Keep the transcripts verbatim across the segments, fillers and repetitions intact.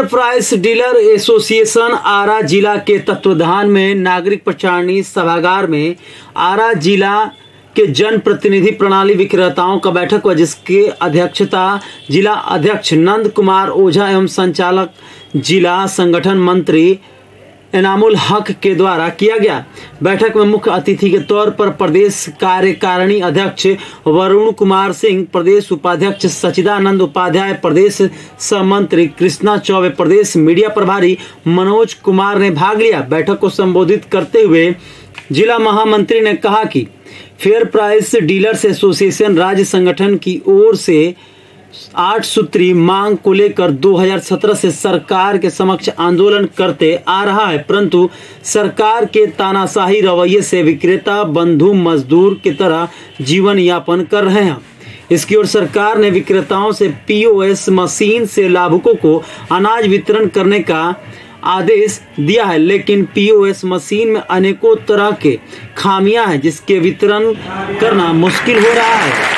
Fair price dealer association Arrah जिला के तत्वाधान में नागरिक प्रचारणी सभागार में आरा जिला के जन प्रतिनिधि प्रणाली विक्रेताओं का बैठक हुआ, जिसकी अध्यक्षता जिला अध्यक्ष नंद कुमार ओझा एवं संचालक जिला संगठन मंत्री इनामुल हक के द्वारा किया गया। बैठक में मुख्य अतिथि के तौर पर प्रदेश कार्यकारिणी अध्यक्ष वरुण कुमार सिंह, प्रदेश उपाध्यक्ष सचिदानंद उपाध्याय, प्रदेश सहमंत्री कृष्णा चौबे, प्रदेश मीडिया प्रभारी मनोज कुमार ने भाग लिया। बैठक को संबोधित करते हुए जिला महामंत्री ने कहा कि फेयर प्राइस डीलर्स एसोसिएशन राज्य संगठन की ओर से आठ सूत्री मांग को लेकर दो हज़ार सत्रह से सरकार के समक्ष आंदोलन करते आ रहा है, परंतु सरकार के तानाशाही रवैये से विक्रेता बंधु मजदूर की तरह जीवन यापन कर रहे हैं। इसकी ओर सरकार ने विक्रेताओं से पीओएस मशीन से लाभुकों को अनाज वितरण करने का आदेश दिया है, लेकिन पीओएस मशीन में अनेकों तरह के खामियां हैं, जिसके वितरण करना मुश्किल हो रहा है।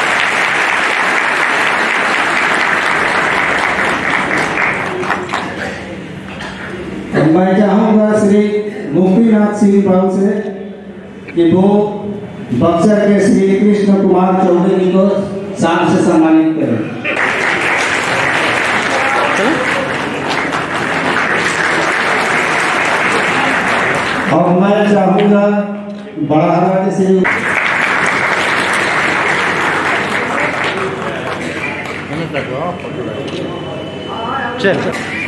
मैं चाहूँगा श्री मुक्तिनाथ सिंह बाबू से कि वो बक्सर के श्री कृष्ण कुमार चौबे जी को शान से सम्मानित करें। और मैं चाहूँगा बड़ाहरा के श्री चल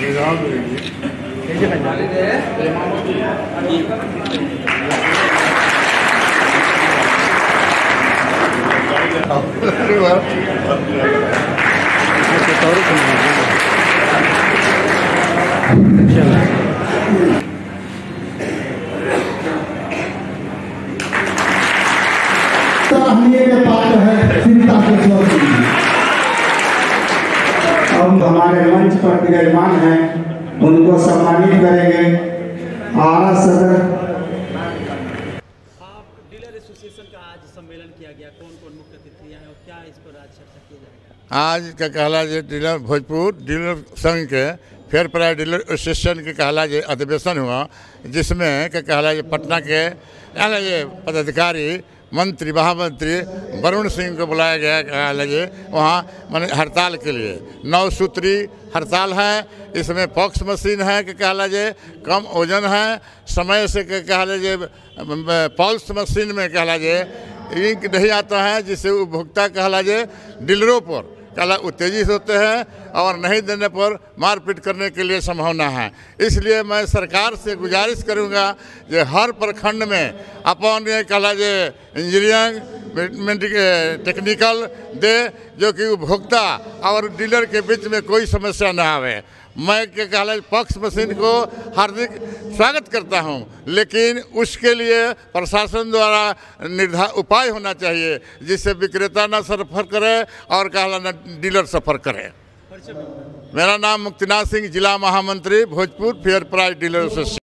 सराहनीय के पात्र है चिंता के स्वर। अब हमारे मंच पर विराजमान हैं, उनको सम्मानित करेंगे। आरा सदर डीलर एसोसिएशन का आज सम्मेलन किया गया, कौन कौन मुख्य अतिथियां हैं और क्या इस पर आज चर्चा किया जाएगा? आज का कहला जे डीलर भोजपुर डीलर संघ के फेयर प्राइस डीलर एसोसिएशन के कहला जे अधिवेशन हुआ, जिसमें का कहला जे पटना के ये पदाधिकारी मंत्री महामंत्री वरुण सिंह को बुलाया गया। कहला जे वहाँ माने हड़ताल के लिए नौ सूत्री हड़ताल है। इसमें पॉक्स मशीन है कि कहला जे कम वजन है, समय से कहला जे पल्स मशीन में कहला जे इंक नहीं आता है, जिससे उपभोक्ता कहला जे डीलरों पर कहला उत्तेजित होते हैं और नहीं देने पर मारपीट करने के लिए संभावना है। इसलिए मैं सरकार से गुजारिश करूंगा कि हर प्रखंड में अपन कहला जे इंजीनियरिंग टेक्निकल दे, जो कि उपभोक्ता और डीलर के बीच में कोई समस्या न आवे। मैं के कहला पक्ष मशीन को हार्दिक स्वागत करता हूं, लेकिन उसके लिए प्रशासन द्वारा निर्धारित उपाय होना चाहिए, जिससे विक्रेता न सफर करे और कहला न डीलर सफर करे। मेरा नाम मुक्तिनाथ सिंह, जिला महामंत्री Bhojpur fair price dealer association.